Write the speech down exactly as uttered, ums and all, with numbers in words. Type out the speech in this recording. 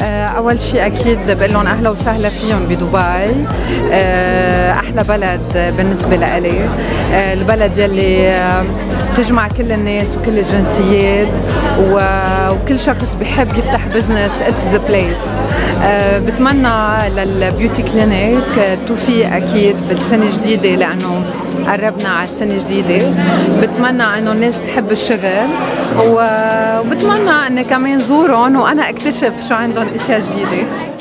أول شيء أكيد بقول لهم أهلا وسهلا فيهم بدبي. أحلى بلد بالنسبة لإلي، البلد يلي بتجمع كل الناس وكل الجنسيات وكل شخص بيحب يفتح بزنس. اتس ذا بليس. بتمنى للبيوتي كلينيك التوفيق أكيد بالسنة الجديدة، لأنه قربنا على السنة الجديدة. بتمنى إنه الناس تحب الشغل، وبتمنى إني كمان زورهم وأنا أكتشف شو عندهم أشياء جديدة.